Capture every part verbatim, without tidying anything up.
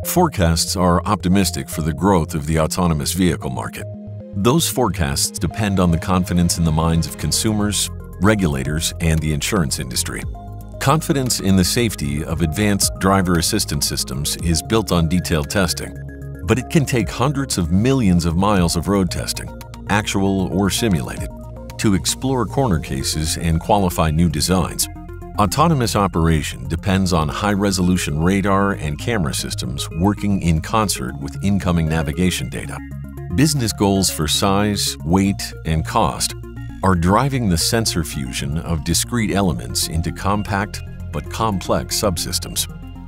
Forecasts are optimistic for the growth of the autonomous vehicle market. Those forecasts depend on the confidence in the minds of consumers, regulators, and the insurance industry. Confidence in the safety of advanced driver assistance systems is built on detailed testing, but it can take hundreds of millions of miles of road testing, actual or simulated, to explore corner cases and qualify new designs. Autonomous operation depends on high-resolution radar and camera systems working in concert with incoming navigation data. Business goals for size, weight, and cost are driving the sensor fusion of discrete elements into compact but complex subsystems.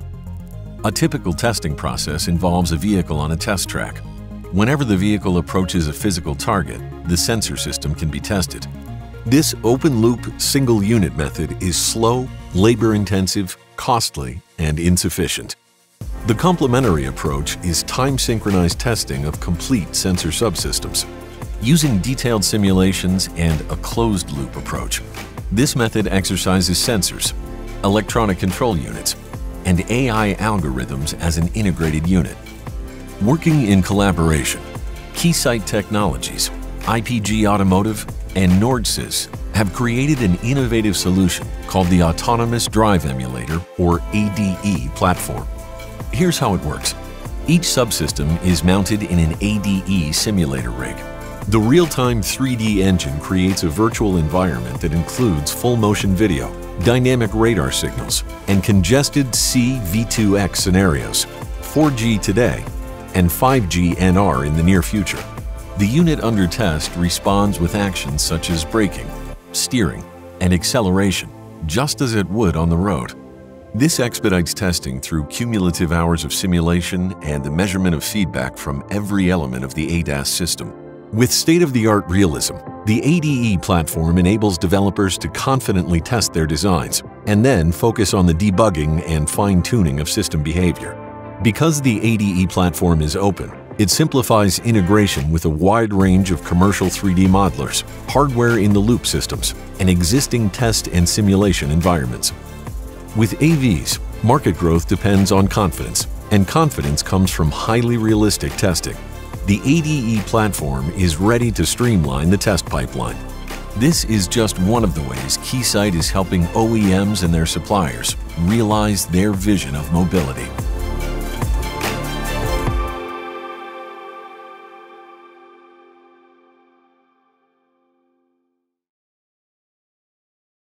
A typical testing process involves a vehicle on a test track. Whenever the vehicle approaches a physical target, the sensor system can be tested. This open-loop, single-unit method is slow, labor-intensive, costly, and insufficient. The complementary approach is time-synchronized testing of complete sensor subsystems, using detailed simulations and a closed-loop approach. This method exercises sensors, electronic control units, and A I algorithms as an integrated unit. Working in collaboration, Keysight Technologies, I P G Automotive, and Nordsys have created an innovative solution called the Autonomous Drive Emulator, or A D E platform. Here's how it works. Each subsystem is mounted in an A D E simulator rig. The real-time three D engine creates a virtual environment that includes full-motion video, dynamic radar signals, and congested C V two X scenarios, four G today, and five G N R in the near future. The unit under test responds with actions such as braking, steering, and acceleration, just as it would on the road. This expedites testing through cumulative hours of simulation and the measurement of feedback from every element of the A D A S system. With state-of-the-art realism, the A D E platform enables developers to confidently test their designs and then focus on the debugging and fine-tuning of system behavior. Because the A D E platform is open, it simplifies integration with a wide range of commercial three D modelers, hardware-in-the-loop systems, and existing test and simulation environments. With A Vs, market growth depends on confidence, and confidence comes from highly realistic testing. The A D E platform is ready to streamline the test pipeline. This is just one of the ways Keysight is helping O E Ms and their suppliers realize their vision of mobility.